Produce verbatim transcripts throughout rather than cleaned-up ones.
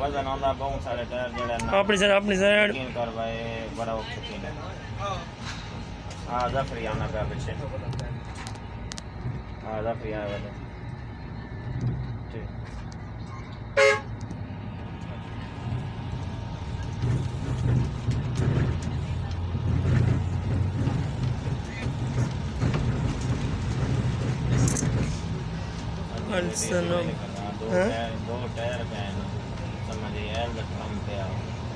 وزن آندا بہت سارے ٹائر جڑے نا اپنی سائڈ اپنی سائڈ یقین کر بھائی بڑا وقت تھی ہاں ظفری آنا پہ پیچھے ہاں ظفری آیا والے ٹھیک انسانوں دو ٹائر پہ ہیں سمجھے ایل کم پہ آؤ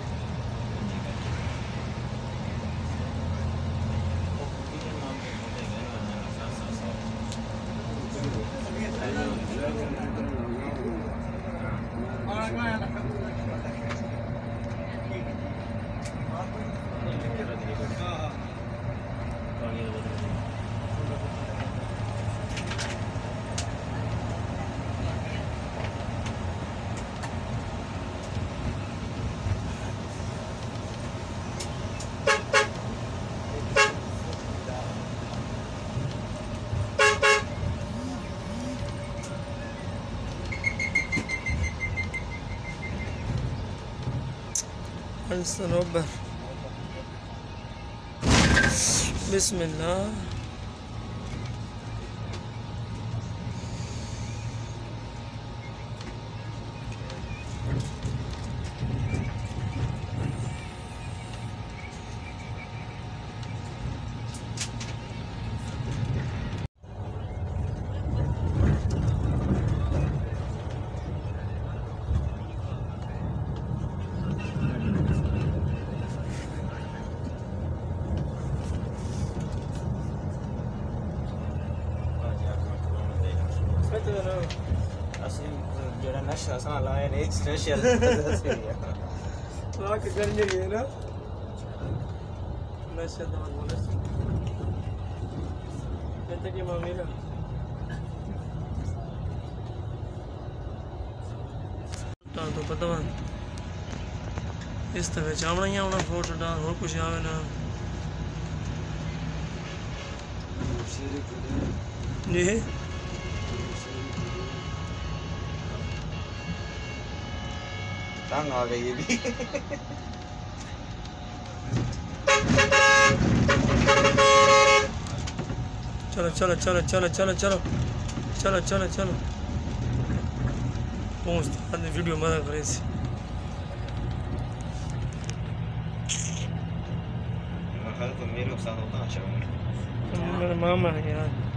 الصنوبر بسم اللہ جڑا نشہ سان لائے نے اسپیشل لا کے کرنے گئے نا نشہ دا بولا سی کہتے کہ ماں میرا تو پتہ وا اس طرح چاونا ہی آنا فوٹو ڈال اور کچھ آوے نا جی تنگ آ گئی یہ بھی چلو چلو چلو چلو چلو چلو چلو چلو چلو پہنچتے آدمی ویڈیو مزہ کرے سی تو میرے ساتھ ہوتا ہے میرا ماما ہے یار